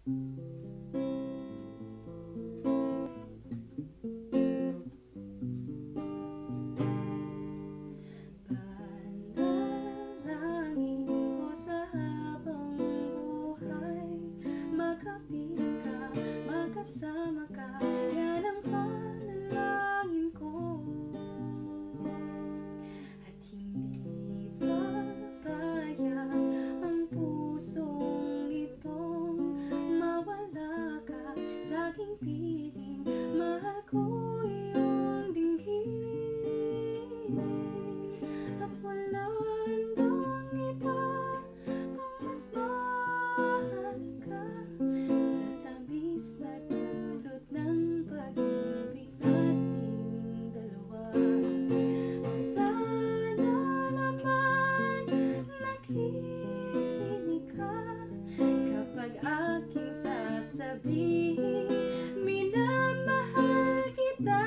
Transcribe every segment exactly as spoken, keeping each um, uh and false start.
Panalangin ko sa habang buhay, makapiling ka, magkasama ka, yan ang panalangin ko. At hindi papayag ang pusong itong mawala ka sa aking piling. Mahal ko iyong dinggin, at wala nang iba pang mas mahalaga sa tamis na dulot ng pag-ibig nating dalawa. Sana naman nakikinig ka kapag aking sasabihin, minamahal kita.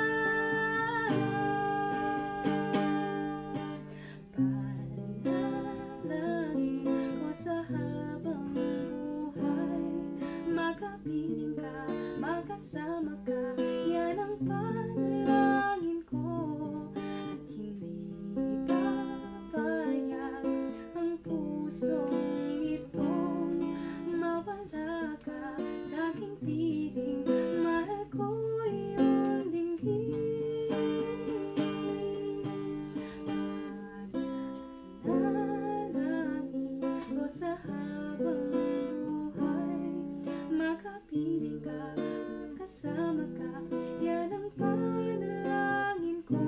Panalangin ko sa habang buhay, makapiling ka, magkasama ka, yan ang panalangin ko. At hindi papayag ang pusong itong mawala ka sa aking piling. Mahal ko iyong dinggin, panalangin ko sa habang buhay, makapiling ka, magkasama ka, yan ang panalangin ko.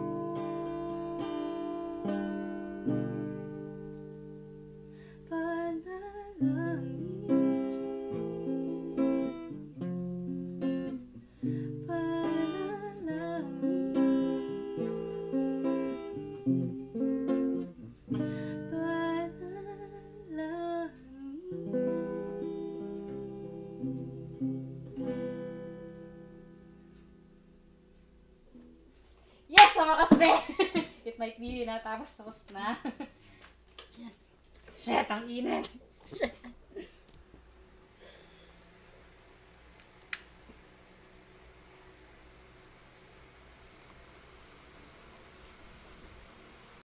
Panalangin, panalangin, Yes! Mga kasbe! It might be na tapos tapos na. Shit! Ang init!